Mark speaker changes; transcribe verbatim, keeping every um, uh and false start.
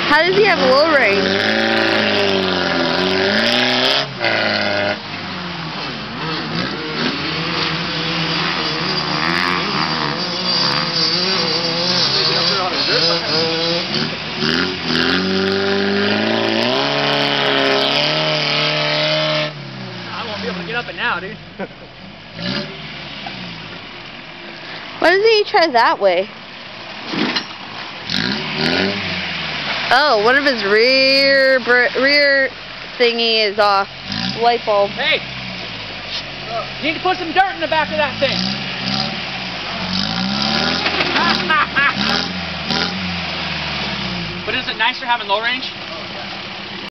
Speaker 1: How does he have low range?
Speaker 2: I won't be able to get up it now, dude.
Speaker 1: Why doesn't he try that way? Oh, one of his rear rear thingy is off. Light bulb.
Speaker 2: Hey! You need to put some dirt in the back of that thing. But is it nicer having low range?